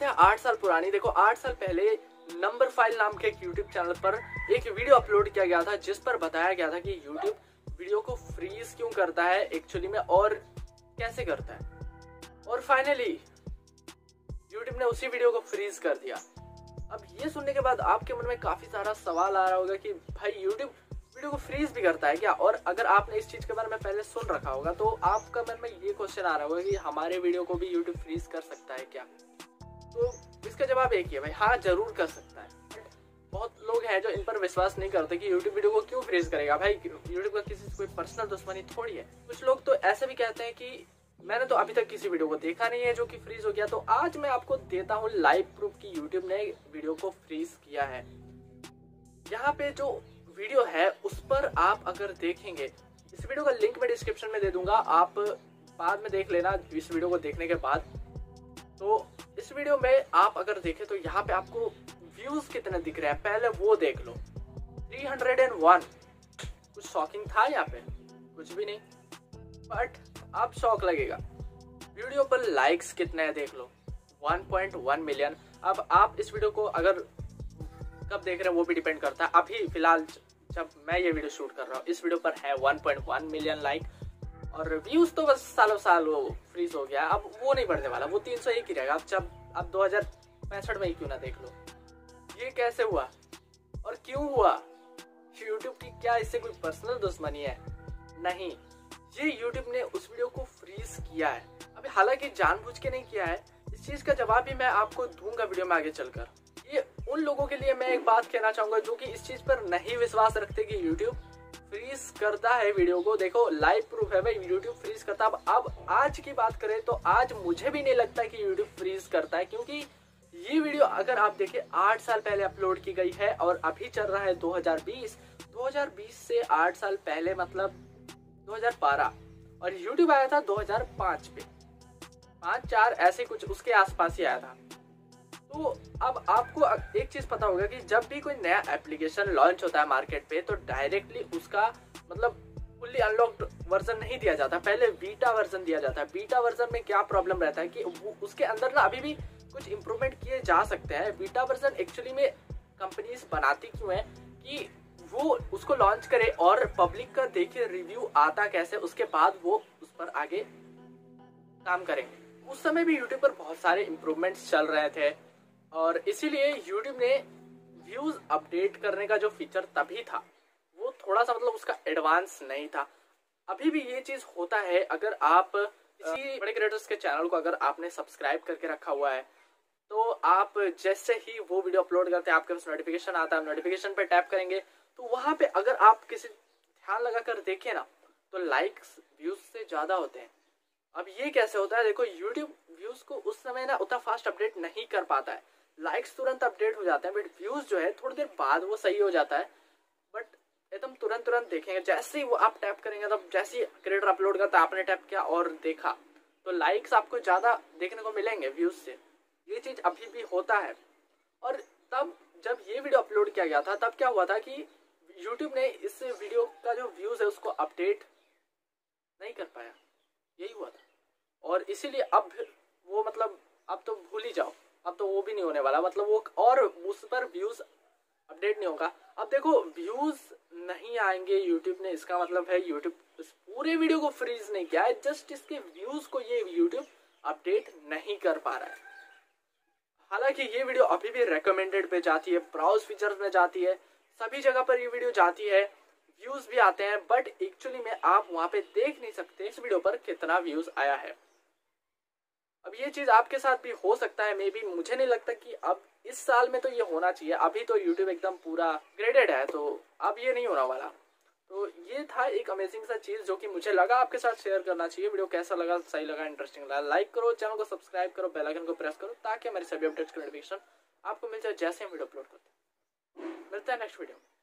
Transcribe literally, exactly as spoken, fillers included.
बात है आठ साल पुरानी। देखो आठ साल पहले नंबर फाइल नाम के एक यूट्यूब चैनल पर एक वीडियो अपलोड किया गया था जिस पर बताया गया था कि यूट्यूब वीडियो को फ्रीज क्यों करता है एक्चुअली में और कैसे करता है। और फाइनली यूट्यूब ने उसी वीडियो को फ्रीज कर दिया। अब ये सुनने के बाद आपके मन में काफी सारा सवाल आ रहा होगा कि भाई यूट्यूब वीडियो को फ्रीज भी करता है क्या। और अगर आपने इस चीज के बारे में पहले सुन रखा होगा तो आपका मन में ये क्वेश्चन आ रहा होगा कि हमारे वीडियो को भी यूट्यूब फ्रीज कर सकता है क्या। तो इसका जवाब एक ही है भाई, हाँ जरूर कर सकता है। बहुत लोग हैं जो इन पर विश्वास नहीं करते कि यूट्यूब वीडियो को क्यों फ्रीज करेगा। भाई यूट्यूब का किसी से कोई पर्सनल दुश्मनी थोड़ी है। कुछ लोग तो ऐसे भी कहते हैं कि मैंने तो अभी तक किसी वीडियो को देखा नहीं है जो कि फ्रीज हो गया। तो आज मैं आपको देता हूँ लाइव प्रूफ कि यूट्यूब ने वीडियो को फ्रीज किया है। यहाँ पे जो वीडियो है उस पर आप अगर देखेंगे, इस वीडियो का लिंक मैं डिस्क्रिप्शन में दे दूंगा, आप बाद में देख लेना इस वीडियो को देखने के बाद। तो इस वीडियो में आप अगर देखें तो यहाँ पे आपको व्यूज कितने दिख रहे हैं पहले वो देख लो। तीन सौ एक। कुछ शॉकिंग था यहाँ पे? कुछ भी नहीं, बट आप शॉक लगेगा। वीडियो पर लाइक्स कितने हैं देख लो, एक पॉइंट एक मिलियन। अब आप इस वीडियो को अगर कब देख रहे हैं वो भी डिपेंड करता है। अभी फिलहाल जब मैं ये वीडियो शूट कर रहा हूँ इस वीडियो पर है एक पॉइंट एक मिलियन लाइक। और व्यूज तो बस सालों साल वो फ्रीज हो गया, अब वो नहीं बढ़ने वाला, वो तीन सौ एक ही रहेगा। अब जब अब दो हजार पैंसठ में ही क्यों ना देख लो। ये कैसे हुआ और क्यों हुआ? यूट्यूब की क्या इससे कोई पर्सनल दुश्मनी है? नहीं, ये यूट्यूब ने उस वीडियो को फ्रीज किया है। अभी हालांकि जानबूझ के नहीं किया है, इस चीज का जवाब भी मैं आपको दूंगा वीडियो में आगे चलकर। ये उन लोगों के लिए मैं एक बात कहना चाहूंगा जो कि इस चीज पर नहीं विश्वास रखते कि यूट्यूब फ्रीज करता है वीडियो को। देखो लाइव प्रूफ है भाई, यूट्यूब फ्रीज करता है। अब अब आज की बात करें तो आज मुझे भी नहीं लगता कि यूट्यूब फ्रीज करता है, क्योंकि ये वीडियो अगर आप देखें आठ साल पहले अपलोड की गई है और अभी चल रहा है दो हजार बीस। दो हजार बीस से आठ साल पहले मतलब दो हजार बारह, और यूट्यूब आया था दो हजार पाँच पे, पाँच चार ऐसे कुछ उसके आसपास ही आया था। तो अब आपको एक चीज पता होगा कि जब भी कोई नया एप्लीकेशन लॉन्च होता है मार्केट पे तो डायरेक्टली उसका मतलब फुल्ली अनलॉक्ड वर्जन नहीं दिया जाता, पहले बीटा वर्जन दिया जाता है। बीटा वर्जन में क्या प्रॉब्लम रहता है कि वो उसके अंदर ना अभी भी कुछ इम्प्रूवमेंट किए जा सकते हैं। बीटा वर्जन एक्चुअली में कंपनीज बनाती क्यों है कि वो उसको लॉन्च करे और पब्लिक का देखिए रिव्यू आता कैसे, उसके बाद वो उस पर आगे काम करेंगे। उस समय भी यूट्यूब पर बहुत सारे इम्प्रूवमेंट्स चल रहे थे और इसीलिए यूट्यूब ने व्यूज अपडेट करने का जो फीचर तभी था वो थोड़ा सा मतलब उसका एडवांस नहीं था। अभी भी ये चीज होता है। अगर आप इसी बड़े क्रिएटर्स के चैनल को अगर आपने सब्सक्राइब करके रखा हुआ है तो आप जैसे ही वो वीडियो अपलोड करते हैं आपके पास नोटिफिकेशन आता है, नोटिफिकेशन पे टैप करेंगे तो वहां पे अगर आप किसी ध्यान लगा कर देखें ना तो लाइक्स व्यूज से ज्यादा होते हैं। अब ये कैसे होता है? देखो यूट्यूब व्यूज को उस समय ना उतना फास्ट अपडेट नहीं कर पाता है। लाइक्स तुरंत अपडेट हो जाते हैं बट व्यूज जो है थोड़ी देर बाद वो सही हो जाता है। बट एकदम तुरंत तुरंत देखेंगे, जैसे ही वो आप टैप करेंगे तब जैसे ही क्रिएटर अपलोड करता है आपने टैप किया और देखा तो लाइक्स आपको ज्यादा देखने को मिलेंगे व्यूज से। ये चीज अभी भी होता है। और तब जब ये वीडियो अपलोड किया गया था तब क्या हुआ था कि यूट्यूब ने इस वीडियो का जो व्यूज है उसको अपडेट नहीं कर पाया, यही हुआ था। और इसीलिए अब वो मतलब अब तो भूल ही जाओ, अब तो वो भी नहीं होने वाला, मतलब वो और उस पर व्यूज अपडेट नहीं होगा। अब देखो व्यूज नहीं आएंगे यूट्यूब ने, इसका मतलब है यूट्यूब इस पूरे वीडियो को फ्रीज नहीं किया है, जस्ट इसके व्यूज को ये यूट्यूब अपडेट नहीं कर पा रहा है। हालांकि ये वीडियो अभी भी रेकमेंडेड पे जाती है, ब्राउज फीचर्स में जाती है, सभी जगह पर ये वीडियो जाती है, व्यूज भी आते हैं, बट एक्चुअली में आप वहां पे देख नहीं सकते इस वीडियो पर कितना व्यूज आया है। अब ये चीज आपके साथ भी हो सकता है, मे बी, मुझे नहीं लगता कि अब इस साल में तो ये होना चाहिए। अभी तो यूट्यूब एकदम पूरा ग्रेडेड है तो अब ये नहीं होने वाला। तो ये था एक अमेजिंग सा चीज जो कि मुझे लगा आपके साथ शेयर करना चाहिए। वीडियो कैसा लगा, सही लगा, इंटरेस्टिंग लगा, लाइक करो, चैनल को सब्सक्राइब करो, बेल आइकन को प्रेस करो ताकि हमारी सभी अपडेट्स की नोटिफिकेशन आपको मिल जाए जैसे हम वीडियो अपलोड करते हैं। मिलता है नेक्स्ट वीडियो में।